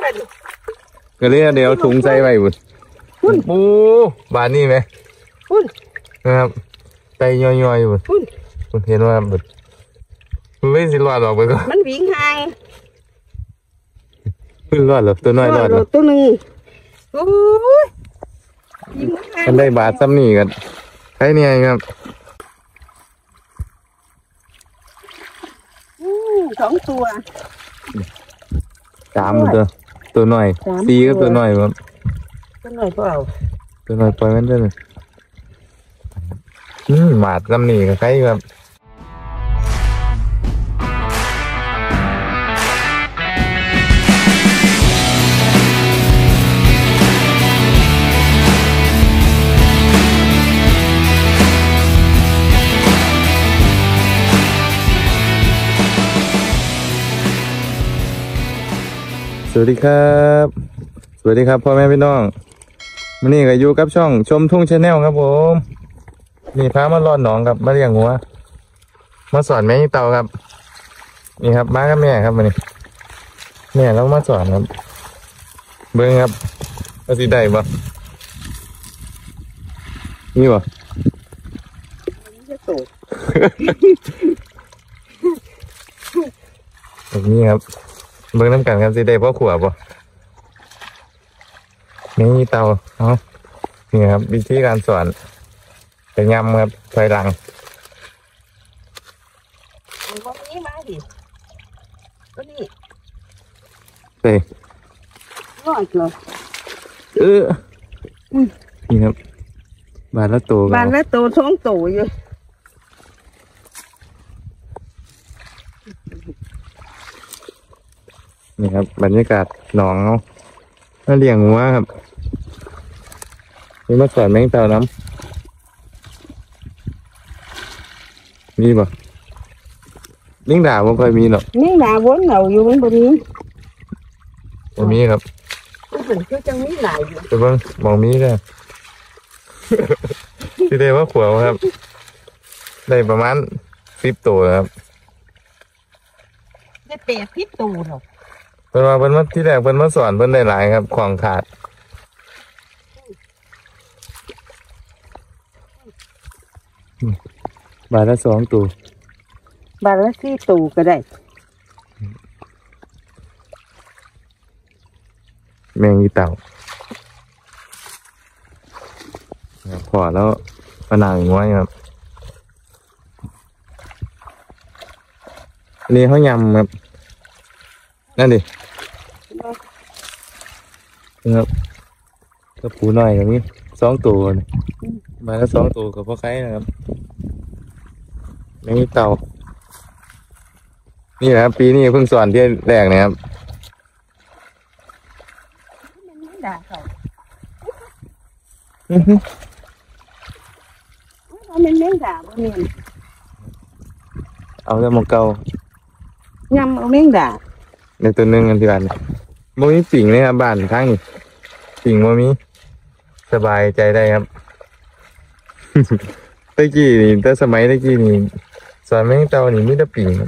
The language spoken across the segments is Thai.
ก็เลยเดี๋ยวถุงใส่ไว้บุญโอ้บานนี่ไหมนะครับไตย่อยๆบุญคุณเห็นว่าบุญมันไม่สิรอดหรอกไปก็มันวิ่งห่างพึ่งรอดหรอตัวน้อยรอดหรอตัวหนึ่งโอ้ยมันได้บาทซ้ำนี่กันใครเนี่ยครับ 2 ตัว 3ตัวน้อย4ก็ตัวน้อยครับตัวน้อยเปล่าตัวน้อยปล่อยมันได้เลยบาทซ้ำนี่กับใครครับสวัสดีครับพ่อแม่พี่น้องวันนี้ก็อยู่กับช่องชมทุ่งชาแนลครับผมนี่พามาลอดหนองครับมาเลี้ยงหัวมาสอนแม่เต่าครับนี่ครับมากับแม่ครับมานี่แม่เรามาสอนครับเบิ้งครับว่าสิได้บ่นี่บ่แบบนี้ครับเบิ้งน้ำกันครับสิได้พ่อขวบบ่นี่เตานี่ครับวิธีการสอนไปยำครับถอยหลังวันนี้มาดิวันนี้เฮ้ยรอดเหรอนี่ครับบานละโตท้องโตอยู่นี่ครับบรรยากาศหนองเขาน่าเลี้ยงหัวครับนี่มาสอนแมงเต่าน้ำนี่ป่ะลิงด่าไม่ค่อยมีหรอกลิงด่าวนเหงาอยู่มันบนนี้มีครับเป็นคือจังมีหลายอยู่แต่บ้างมองมีได้ที่ได้ว่าขวบครับได้ประมาณ10 ตัวครับได้80 ตัวหรอกเพิ่นมาที่แรกเพิ่นมาสอนเพิ่นได้หลายครับของขาดบาทละ2 ตัวบาทละ4 ตัวก็ได้แมงอีเต่าพอแล้วผนังไว้ครับอันนี้เขายำครับนั่นดิครับกระปูหน่อยอย่างนี้2 ตัวมาแล้ว2 ตัวกับพ่อไข่นะครับแมงอีเต่านี่นะครับปีนี้เพิ่งสอนที่แรกนะครับมันแมงดาบ่แม่นเอาแล้วมองเก่ายำเอาแมงดาในตัวนึงกันที่บ้านโมมีปิ่งเลยครับบ้านข้างนี้ปิ่งโมมีสบายใจได้ครับตะกี้นี่แต่สมัยตะกี้นี่สอนแมงเต่านี่มีแต่ปิ่งครับ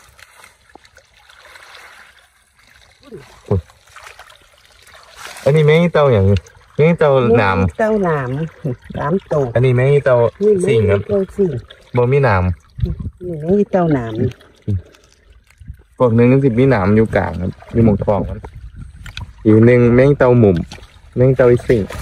อันนี้แมงเต่าอย่างแมงเต่าหนามโตอันนี้แมงเต่าสิ่งครับโมมีหนามนี่แมงเต่าหนามพวกนึง10มีหนามอยู่กลางครับอยู่หมองทองครับอีกหนึ่งแมงเต่าหมุมแมงเต่าสิ่ง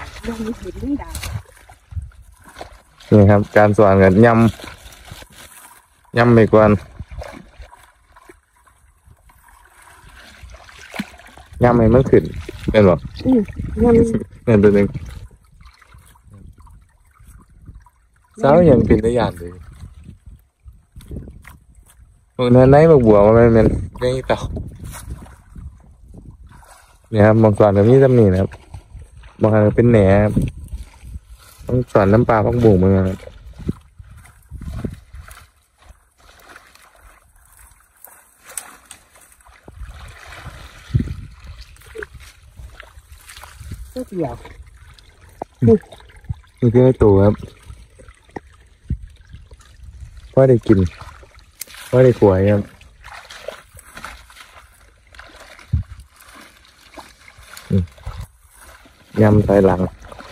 นี่ครับการสอนกันยำไปก่อนยำให้มันขึ้นเป็นหรอยำเนี่ยตัวหนึ่งสาวยังเป็นได้ยานเลยโอ้นั่นไหนบัวมาเป็นไม่เต่าเนี่ยครับบางส่วนแบบนี้จะมีนะครับบางส่วนเป็นแหนครับต้องสอนน้ำปลาพักบุ๋งมือครับเดียวนี่คือตัวครับว่าได้กินว่าได้ขวายครับยำถอยหลัง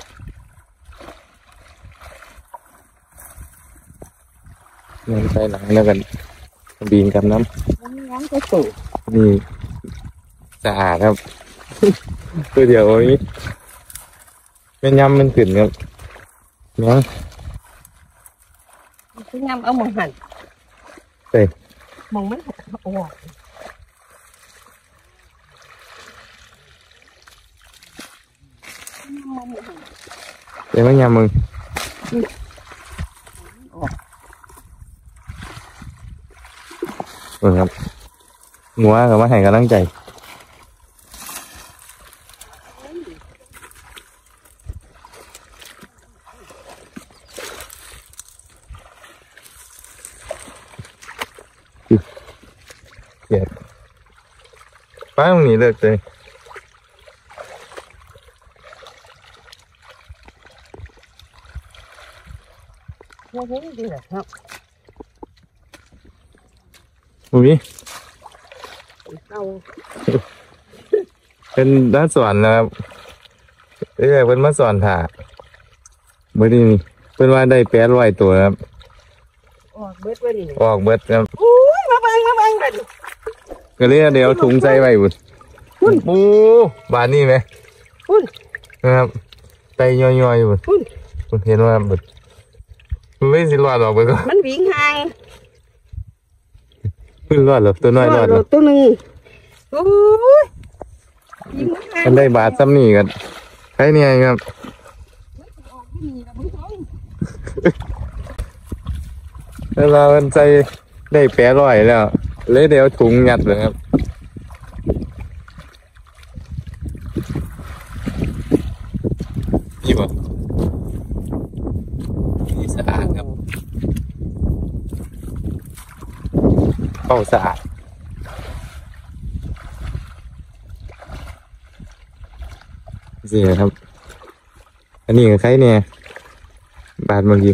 ยำถอยหลังแล้วกันบีนกับน้น้ำก็สูงำนี่สะอาดครับ ตัวเดียวนี้เป็นยำมันขึ้นครับเนี้ยคือยำเอาหมองหันเฮ้ยหมองมันออกมองหมองหันเดี๋ยวมันยำมึงออกครับงัวกับมาให้กำลังใจเจ็บป้าตรงนี้เลิกเลยว่าเฮ้ยดีเหรอครับอุ้ยเอาเป็นด้านสอนนะครับเอ้ยเป็นมาสอนถ่าเมื่อนี้เป็นว่าได้800ตัวครับออกเบิดไว้นี่ออกเบิดครับอุ้ยมาบังเลยก็เลยเดี๋ยวถุงใส่ไว้บุญโอ้บานนี่ไหมพุ่นนะครับไตย่อยๆอยู่บุญพุ่นคุณเห็นว่าบุญมันไม่สิรอดออกไปก็มันวิ่งห่างเพิ่งรอดหรอตัวน้อยรอดหรอตัวหนึ่งโอ้ยวิ่งห่างมันได้บาทซ้ำนี่กันใครเนี่ยครับออกที่นี่ละมึงท้องแล้วเราใจได้800แล้วเลยเดี๋ยวถุงยัดเลยครับนี่บ่นี่สะอาดครับเข้าสะอาดสิครับ อันนี้กับใครเนี่ยบาทเมื่อกี้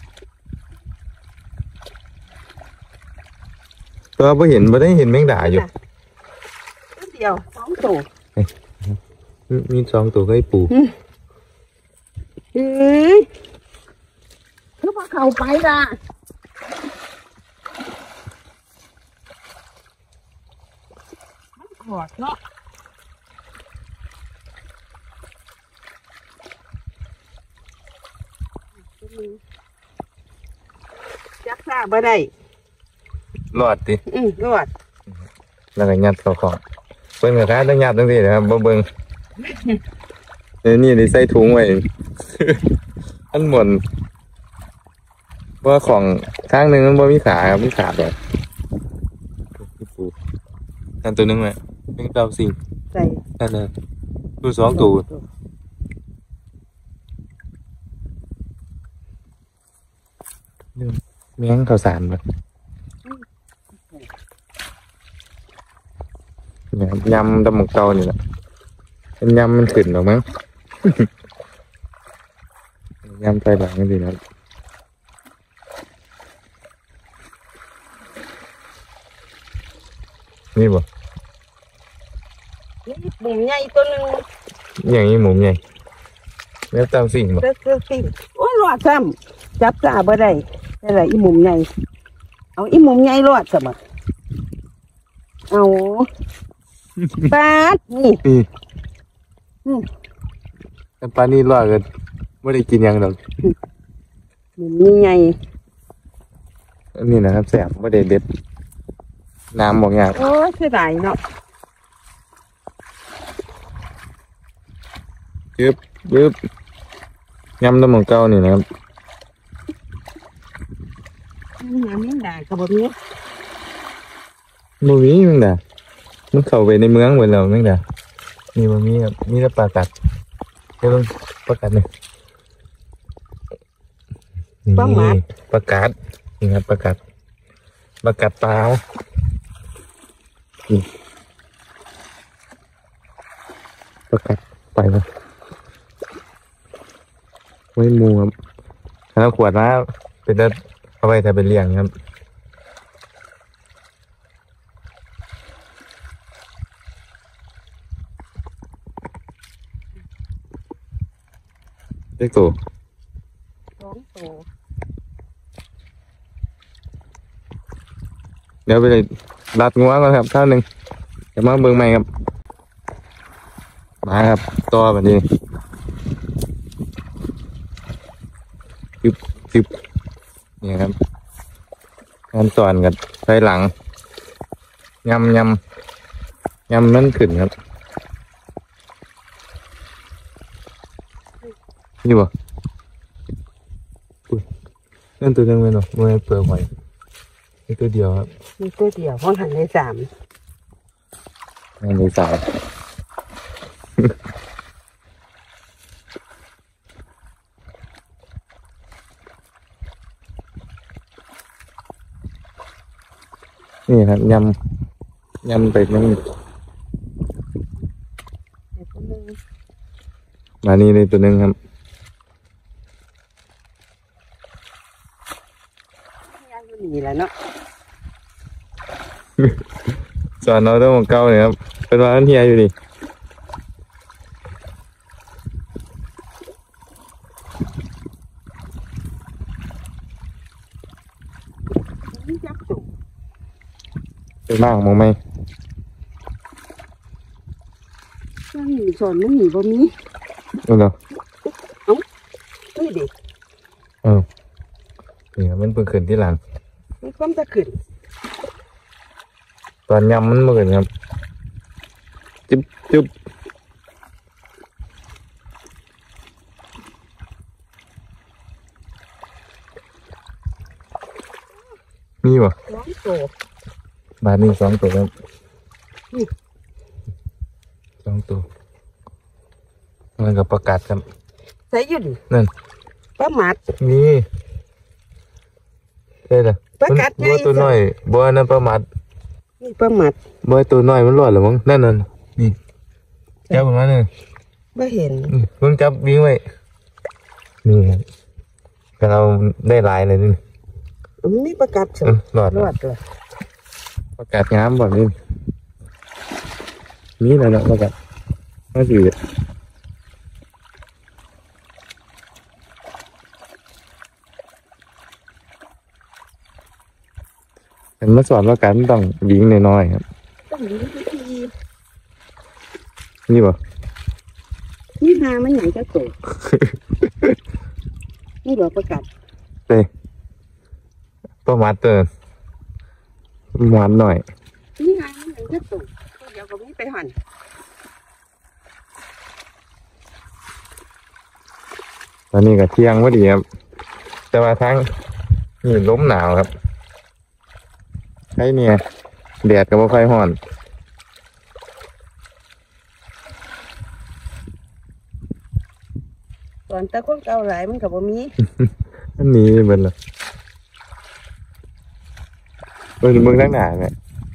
ตัวไ่เห็นไม่ได้เห็นแมงดาอยู่ตัวเดียวสองตัวมี2 ตัวก็ให้ปูเฮ้ยคือพอเข้าไปละมันกอดเนาะจักซ่าบ่ได้รอดดิรอดแล้วก็ยัดเข้าของเบิ่งกับค้าต้องยัดตั้งทีนะครับบ่เบิ่งนี่ได้ใส่ถุงไว้ อันหมดว่าของข้างหนึ่งมันบ่มีขาครับมันขาดเลยนั่นตัวหนึงไหมเป็นเต่าสิงใส่นั่นน่ะดู2 ตัวแมงข้าวสารแบบเนี่ยยำตำหมกเตานี่แหละเป็นยำมันขึ้นหรอกมั้ง ยำไทยหลังนี่สิครับนี่บ่นี่หมูใหญ่ตัวหนึ่งอย่างนี้หมูใหญ่แล้วตามสิ่งบ่เสื้อสิ่งโอ้ยรอดซ้ำจับซ่าบ่ได้แต่ละอีหมุมใหญ่เอาอีหมุมใหญ่รอดซะมาเอาปาดนี่นี่แต่ปลานี่รอดกันไม่ได้กินหยังดอกหมุมใหญ่อันนี้นะครับแสบไม่ได้เด็ดน้ำบอกอย่างโอ้ยเสียดายเนาะยึบยึบยำตำหมกเก่านี่นะครับน้ำมันด่ากับแบบนี้บ่มีแมึงด่ามันเข้าไปในเมืองหมดแล้วแมึงด่านี่บ่มีครับมีแต่ปลากัดเดี๋ยวลองปลากัดนี่นี่ปลากัดนี่ครับปลากัดปลากัดเปล่านี่ปลากัดไปเลยไว้หมูครับแล้วขวดน้ำเป็นได้เอาไว้ถ้าเป็นเลี้ยงครับเล็กตัว 2 ตัวเดี๋ยวไปเลยรัดงัวก่อนครับข้าวหนึ่งเดี๋ยวมาเบิ่งใหม่ครับมาครับต่อแบบนี้ตึบตึบนี่ครับงานตอนกันไปหลังยำนั่นขึ้นครับนี่บ่อุ้ยนั่นตัวนึงเลยเนาะมันเปลือกหอยนี่ตัวเดียวครับมีตัวเดียวห้องหันได้3 นั่นในสายนี่ครับยำไปนั่นเดี๋ยวคนนึงมานี่เลยตัวหนึงครับย่างอยู่นี่แหละเนาะสอนเราเรื่องของเก่าเนี่ยครับเป็นว่าอันเฮียอยู่ดินี่จับตุ่มเป็นบ้างมองไหมย่างอยู่สอนมันหนีบ่มีเอาเนาะนี่ดินี่ครับมันเพิ่งขึ้นที่หลังมีความจะขึ้นตอนยำมันเมื่อกี้ครับจุ๊บมีบ่ 2 ตัวบาทนี้2 ตัวครับนี่ 2 ตัวมันกับประกาศครับใส่อยู่ดินั่นปลาหมัดนี่ใช่เลยประกาศไงบัวตัวน้อยบัวนั่นประมาทนี่ปลาหมัดบัวตัวน้อยมันรอดหรือมั้งนั่นนี่จับมันมาเนี่ยบ่เห็นเพิ่งจับวิ่งไว้นี่ครับแต่เราได้หลายเลยนี่มีประกาศเฉยรอดรอดเลยประกาศงามบ่นี่มีแล้วเนาะประกาศน่าสิเป็นมาสอนว่าการต้องวิ่งน้อยๆครับต้องมีวิธีนี่บ่นี่หามันใหญ่จะโต นี่บอกประกาศเต้ประมาทตัวนั้นหวานหน่อยนี่หามันใหญ่จะโตตัวเดียวก็มีไปหั่นตอนนี้ก็เที่ยงพอดีครับแต่ว่าทั้งนี่ลมหนาวครับไอ้เนี่ยแดดกับว่าไฟห่อนตอนตะคนเก่าหลายมันก็บ่มีอันนี้เบิ่นละเบิ่งทั้งหนาเนี่ย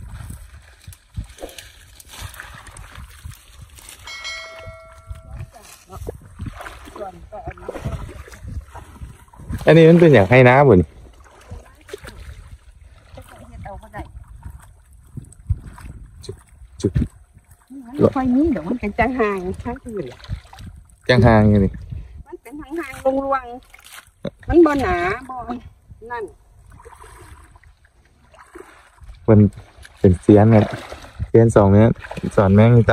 ส่วนก็อันนี้อันนี้มันเป็นอย่างให้น้ำบ่นี่จะเฮ็ดเอาบ่ได้จุดมันค่อยมีเดี๋ยวมันเป็นจังห่างทางอื่นจังหางอย่างนี้มันเป็นห่างๆลวงๆมันบ่หนาบ่นั่นมันเป็นเสียนครับเสียน2 เมตรสอนแม่งนี่เตา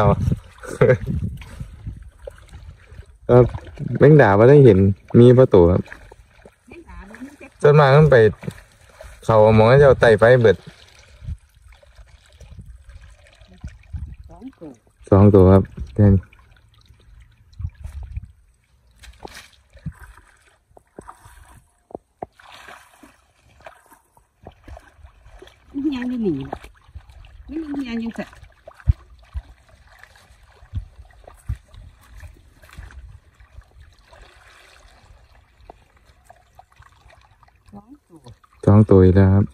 แม่งด่าว่าได้เห็นมีประตูครับนี่หนามันมีแต่จนมามันไป เขามองให้เจ้าไต่ไฟเบิด 2 ตัว 2 ตัวครับแค่นี้นี่ยังอยู่นี่นี่ยังอยู่ซะ 2 ตัวอีกแล้วครับ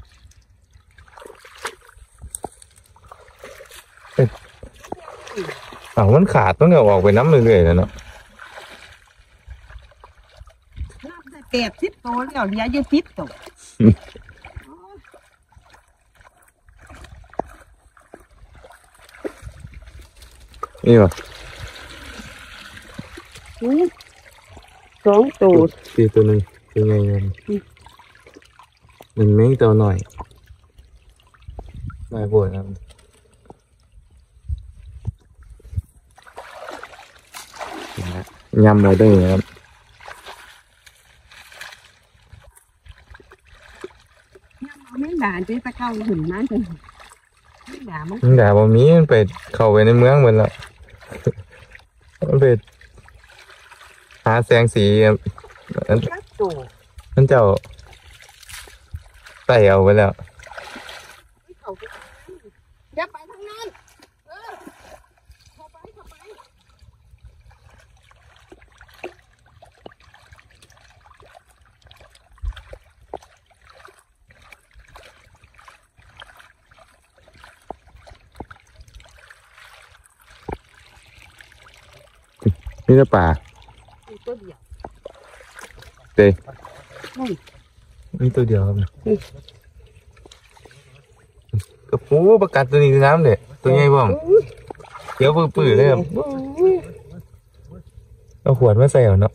มันขาดต้องเอาออกไปน้ำเรื่อยๆแล้วเนาะนับได้80ตัวแล้วเหลืออยู่10ตัวนี่ป่ะนี่ 2 ตัวสี่ตัวหนึ่งเป็นไงเงี้ยหนึ่งเม้งตัวหน่อยไม่ปวดครับยำมาได้ครับแม่งด่าที่ตะเก้าหุ่นนั้นเลยแม่งด่ามันแต่บะมีมันไปเข้าไปในเมืองหมดแล้วมันไปหาแสงสีครับจักตัวมันเจ้าไต่เอาไปแล้วเขาไปอย่าไปทางนั้นเข้าไปนี่จะป่ามีตัวเดียวเต้นู่นมีตัวเดียวครับโอ้โหประกาศตัวนี้คือน้ำเด็ตัวใหญ่บ้างเขียวปื้อๆเลยครับเอาขวดมาใส่เอาเนาะ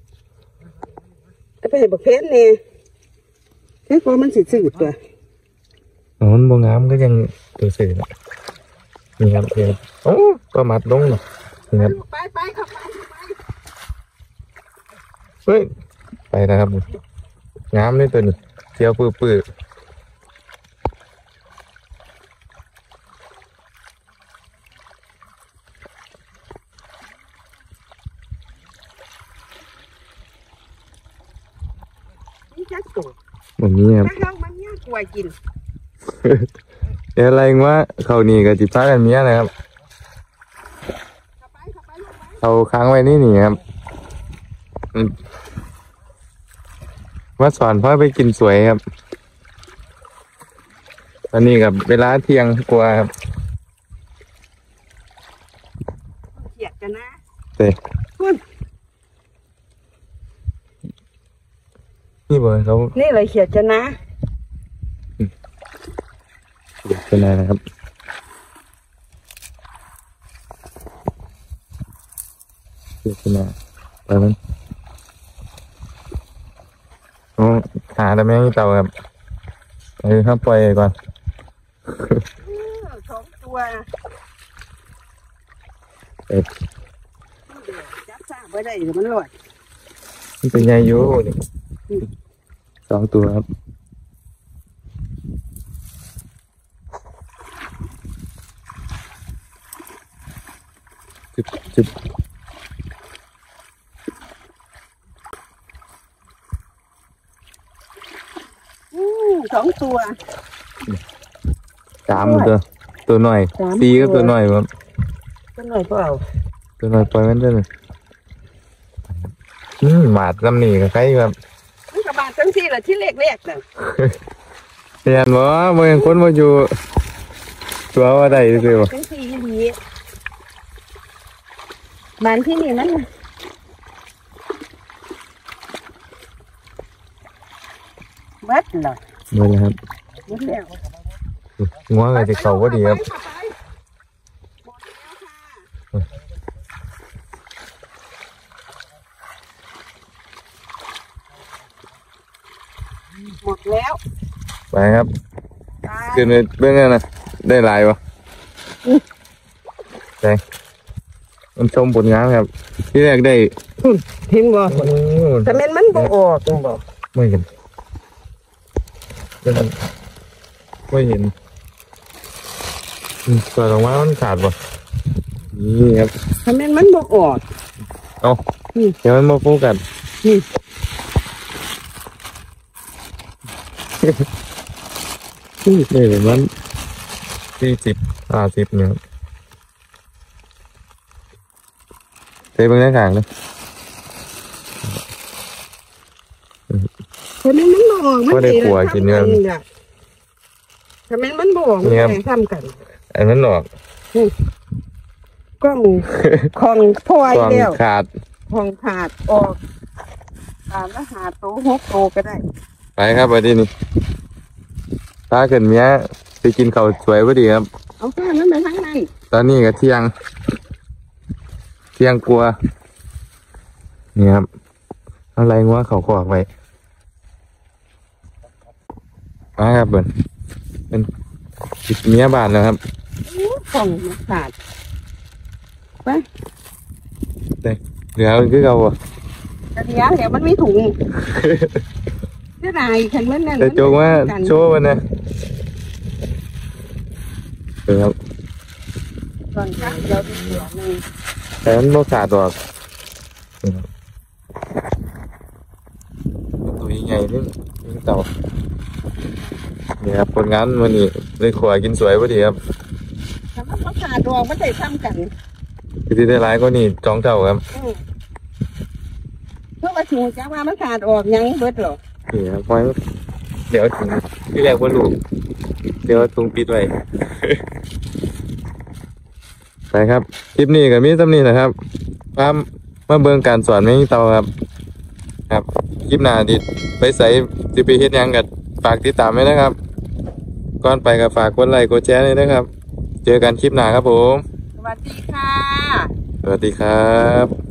ไปเห็นบักเพชรเนี่ยแค่พอมันสิสืดตัวมันบงน้ำก็ยังตัวสื่อนะนี่ครับนี่ครับโอ้ประมาทลงเนาะนี่ครับไปเข้าไปเฮ้ยไปนะครับน้ำนี่ตัวนี้เขียวปื้อนี่จักตัวๆแบบนี้ครับถ้าลองมันเนี่ยกลัวกินอะไรวะเขานี่กับจิพากันเมียนะครับเข้าไปลงไปเอาค้างไว้นี่ครับว่าสอนพ่อไปกินสวยครับ ตอนนี้กับเวลาเที่ยงกว่าครับเขียดกันนะเต้คุณนี่บอกเขานี่เลยเขียดกันนะเป็นอะไรนะครับเป็นอะไรไปมันโอ้หาแต่แม่งเต่าครับครับปล่อยก่อน 2 ตัว จับซ่าไว้ได้เดี๋ยวมันรอดมันเป็นไงอยู่นี่2 ตัวครับจิบ 2 ตัว 3 ตัวหน่อย 3 4ก็ตัวหน่อยครับก็หน่อยเปล่าตัวหน่อยปล่อยมันได้เลยหมาดลำหนีกับใครครับมันกระบาดทั้งที่ละที่เล็กๆน่ะเรียนว่าเมื่อคนมาอยู่ตัวว่าใดสิวะทั้งที่ดีบ้านที่นี่นั่นน่ะเบิดเหรอเมื่อครับเบิดแล้วงัวกับที่เขาก็ดีครับหมดแล้วไปครับตายขึ้นไปเบื้องนั้นนะได้หลายวะใช่มันชมผลงานครับ ที่แรกได้เห็นบ่โอ้แต่มันบ่ออกบ่ไม่เห็นไม่เห็นเปิดออกมามันขาดป่ะนี่ครับแต่มันบ่ออกเอานี่เดี๋ยวมันมาโฟกัสนี่นี่เห็นมัน40-50เนี่ยครับเตะเบื้องหน้าขางเลยแต่มันบ่ออกก็ได้กลัวกินเนื้อแต่มันบ่ออกมันเนี่ยแข่งทำกันอันนั้นออกกล้องของพลอยกวางแล้วขาดของขาดออกละ5 ตัว 6 ตัวก็ได้ไปครับไปที่นี่ถ้าเกิดเมียไปกินข้าวสวยพอดีครับเอาข้างนั้นไปข้างในตอนนี้ก็เที่ยงกลัวนี่ครับอะไรงัวเขาขอกไว้มาครับเบิ่นเป็นจิตเมียบานแล้วครับของมันขาดไปเหลือคือเก่าบ่แต่เดี๋ยวมันไม่ถุงจะได้ขันมันนั่นแต่โจกว่าโชว์มันนะครับก่อนครับเดี๋ยวเดี๋ยวนึงแต่มันบ่ขาดหรอกตัวใหญ่นี่เต่านี่ครับผลงานวันนี้เลยขวกินสวยพอดีครับถ้ามันขาดดอกมันได้ซ้ำกันคือที่ได้ร้ายก็นี่จองเต่าครับเพราะว่าถูกจักว่ามันขาดออกยังเบิดหรอนี่ครับพอยเดี๋ยวถึงที่แรกว่าลูกเดี๋ยวตุงปิดไว้ ไปครับคลิปนี้กับมีสำนีนะครับมาเบิ่งการสอนแมงเต่าครับ ครับคลิปหน้าดิไปใส่สิไปเฮ็ดหยังกับฝากติดตามไว้นะครับ ก่อนไปก็ฝากกดไลค์กดแชร์ด้วยนะครับ เจอกันคลิปหน้าครับผมสวัสดีค่ะสวัสดีครับ